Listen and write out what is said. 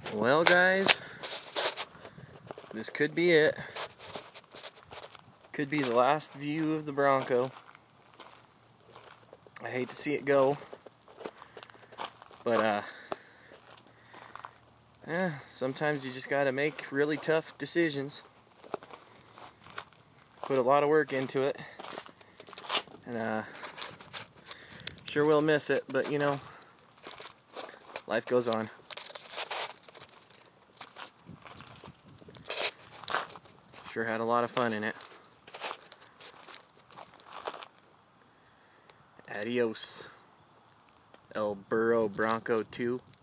Well, guys, this could be it. Could be the last view of the Bronco. I hate to see it go, but sometimes you just gotta make really tough decisions. Put a lot of work into it, and sure will miss it, but you know, life goes on. Sure had a lot of fun in it. Adios, El Burro Bronco II.